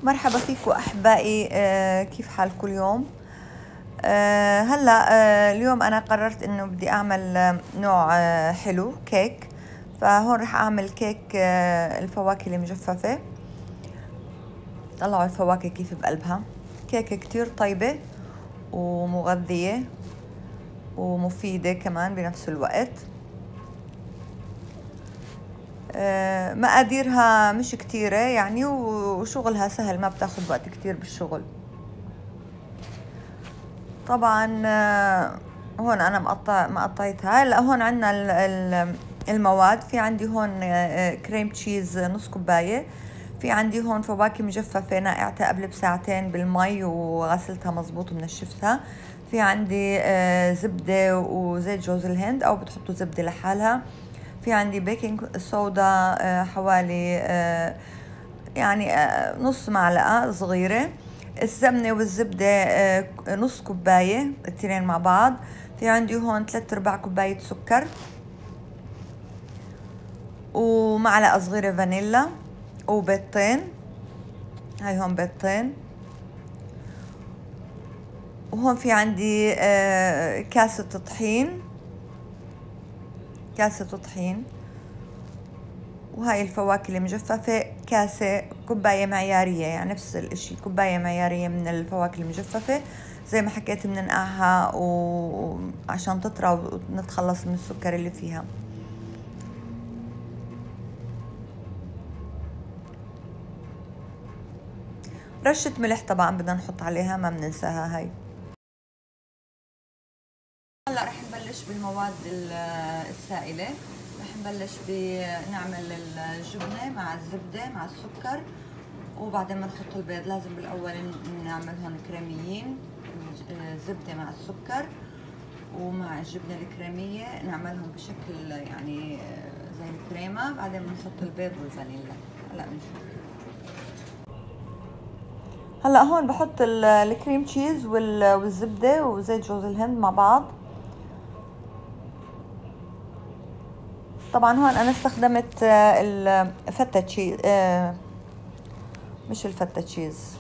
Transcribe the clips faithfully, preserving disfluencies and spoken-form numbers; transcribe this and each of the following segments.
مرحبا فيكم أحبائي. آه كيف حالكم اليوم؟ آه هلا آه اليوم أنا قررت إنه بدي أعمل آه نوع آه حلو كيك. فهون رح أعمل كيك آه الفواكه المجففة. طلعوا الفواكه كيف بقلبها. كيكة كتير طيبة ومغذية ومفيدة كمان بنفس الوقت. آه مقاديرها مش كتيرة يعني، وشغلها سهل، ما بتاخد وقت كتير بالشغل. طبعا هون انا مقطع مقطعتها. هلا هون عندنا المواد. في عندي هون كريم تشيز نص كوبايه. في عندي هون فواكه مجففه نقعتها قبل بساعتين بالمي وغسلتها مزبوط ومنشفتها. في عندي زبده وزيت جوز الهند، او بتحطوا زبده لحالها. في عندي بيكنج صودا حوالي يعني نص معلقه صغيره. السمنة والزبدة نص كوباية الاثنين مع بعض. في عندي هون ثلاث ارباع كوباية سكر، ومعلقة صغيرة فانيلا، وبيضتين. هاي هون بيضتين. وهون في عندي كاسة طحين، كاسة طحين. وهاي الفواكه المجففة كاسة، كوباية معيارية، يعني نفس الاشي، كوباية معيارية من الفواكه المجففة. زي ما حكيت بننقعها وعشان تطرى ونتخلص من السكر اللي فيها. رشة ملح طبعا بدنا نحط عليها، ما بننساها هاي. هلا رح نبلش بالمواد السائلة. رح نبلش بنعمل الجبنة مع الزبدة مع السكر، وبعدين بنحط البيض. لازم بالاول نعملهم كريميين، الزبدة مع السكر ومع الجبنة الكريمية نعملهم بشكل يعني زي الكريمة. بعدين بنحط البيض والفانيلا. هلا بنشوف. هلا هون بحط الكريم تشيز والزبدة وزيت جوز الهند مع بعض. طبعا هون انا استخدمت الفتة تشيز، مش الفتة تشيز،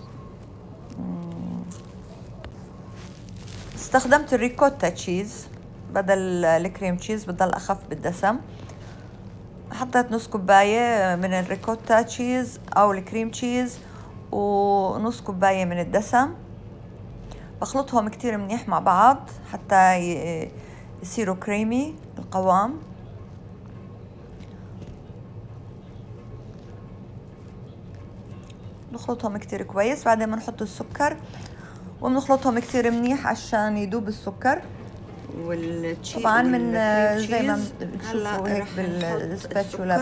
استخدمت الريكوتا تشيز بدل الكريم تشيز، بضل اخف بالدسم. حطيت نص كوباية من الريكوتا تشيز او الكريم تشيز ونص كوباية من الدسم. بخلطهم كتير منيح مع بعض حتى يصيروا كريمي القوام. نخلطهم كتير كويس. بعدين بنحط السكر وبنخلطهم كتير منيح عشان يدوب السكر. والتشيز طبعا من زي ما بتشوفوا هيك بالسباتشولا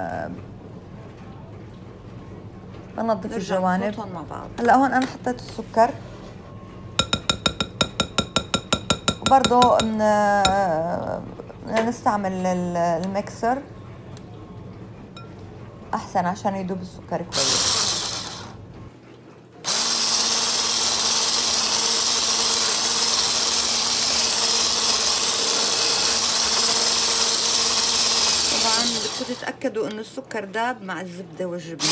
بنظف الجوانب. مع بعض. هلا هون انا حطيت السكر، وبرضه نستعمل الميكسر احسن عشان يدوب السكر كويس. طبعا بدكم تتاكدوا انه السكر داب مع الزبده والجبنه.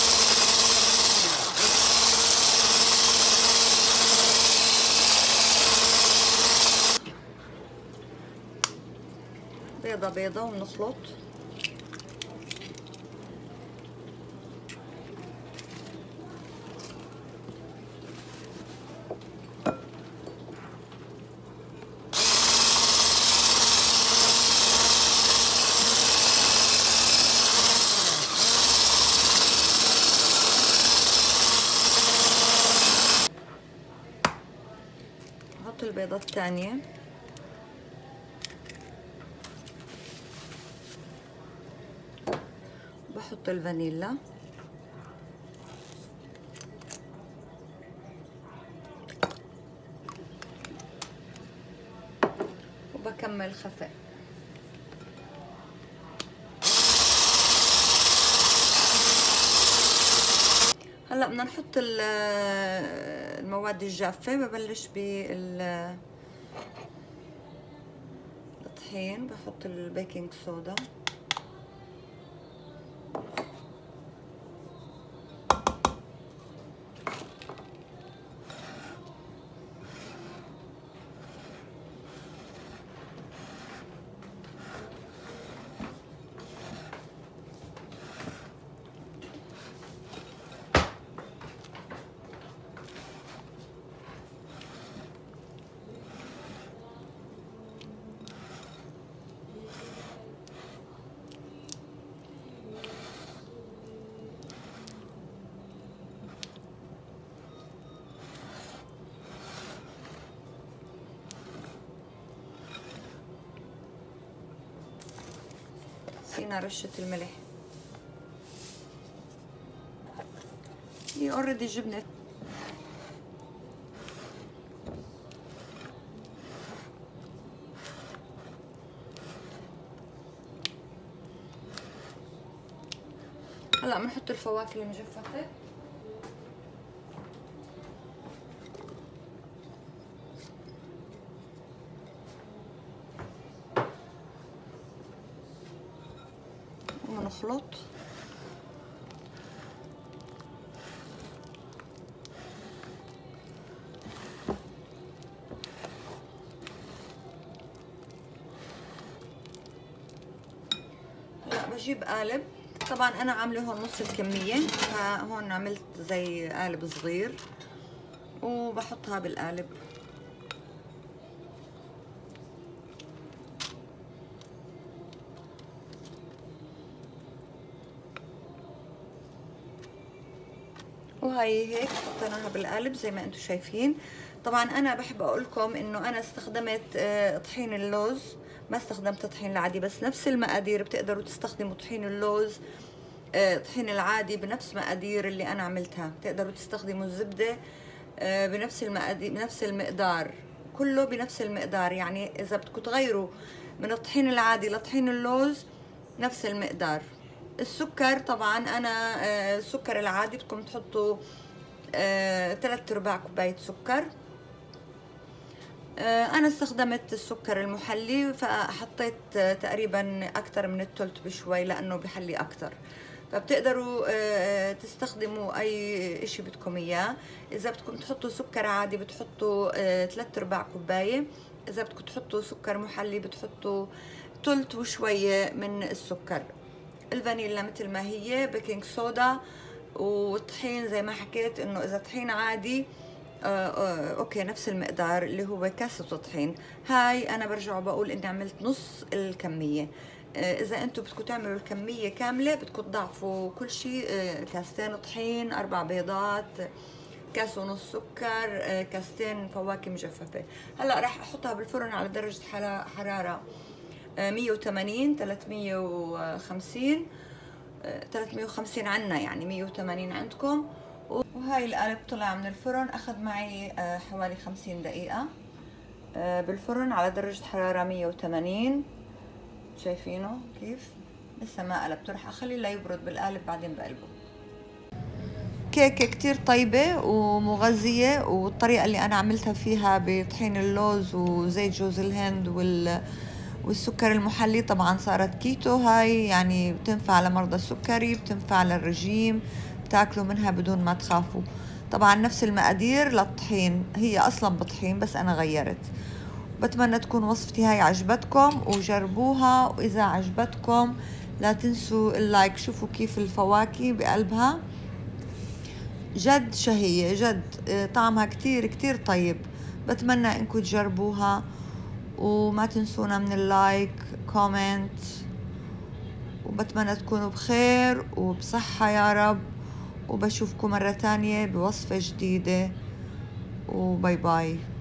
بيضه بيضه وبنخلط. بحط البيضة الثانية، بحط الفانيلا، وبكمل خفق. هلا بدنا نحط المواد الجافة. ببلش بالطحين، بحط البيكنج صودا، فينا رشة الملح. هي اوريدي جبنة. هلا بنحط الفواكه المجففة. ونخلط. هلا بجيب قالب. طبعا انا عامله هون نص الكميه، فهون عملت زي قالب صغير وبحطها بالقالب. وهي هيك حطيناها بالقالب زي ما انتم شايفين. طبعا انا بحب اقول لكم انه انا استخدمت طحين اللوز، ما استخدمت طحين العادي، بس نفس المقادير بتقدروا تستخدموا طحين اللوز طحين العادي بنفس مقادير اللي انا عملتها. بتقدروا تستخدموا الزبده بنفس المقادير بنفس المقدار، كله بنفس المقدار. يعني اذا بدكم تغيروا من الطحين العادي لطحين اللوز نفس المقدار. السكر طبعا انا السكر العادي بدكم تحطوا ثلاث ارباع كوبايه سكر. انا استخدمت السكر المحلي فحطيت تقريبا اكثر من الثلث بشوي لانه بحلي اكثر. فبتقدروا تستخدموا اي اشي بدكم اياه. اذا بدكم تحطوا سكر عادي بتحطوا ثلاث ارباع كوبايه، اذا بدكم تحطوا سكر محلي بتحطوا ثلث وشويه من السكر. الفانيلا مثل ما هي، بيكنج صودا، والطحين زي ما حكيت انه اذا طحين عادي آه آه اوكي نفس المقدار اللي هو كاسة طحين. هاي انا برجع بقول اني عملت نص الكمية. آه اذا انتم بدكم تعملوا الكمية كاملة بدكم تضاعفوا كل شيء. آه كاستين طحين، اربع بيضات، كاس ونص سكر، آه كاستين فواكه مجففة. هلا راح احطها بالفرن على درجة حرارة مية وثمانين ثلاثمية وخمسين ثلاثمية وخمسين عنا، يعني مية وثمانين عندكم. وهاي القالب طلع من الفرن اخذ معي حوالي خمسين دقيقة بالفرن على درجة حرارة مية وثمانين. شايفينه كيف لسه ما قلبته، رح اخليه ليبرد بالقالب بعدين بقلبه. كيكة كتير طيبة ومغذية، والطريقة اللي انا عملتها فيها بطحين اللوز وزيت جوز الهند وال والسكر المحلي طبعا صارت كيتو. هاي يعني بتنفع لمرضى السكري، بتنفع للرجيم، بتاكلوا منها بدون ما تخافوا. طبعا نفس المقادير للطحين، هي اصلا بطحين بس انا غيرت. بتمنى تكون وصفتي هاي عجبتكم وجربوها، واذا عجبتكم لا تنسوا اللايك. شوفوا كيف الفواكه بقلبها جد شهية، جد طعمها كتير كتير طيب. بتمنى انكم تجربوها، وما تنسونا من اللايك كومنت، وبتمنى تكونوا بخير وبصحة يا رب. وبشوفكم مرة تانية بوصفة جديدة، وباي باي.